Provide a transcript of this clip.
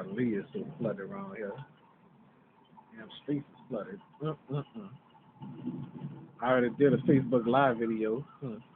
Lee is so flooded around here. Damn streets is flooded. I already did a Facebook Live video.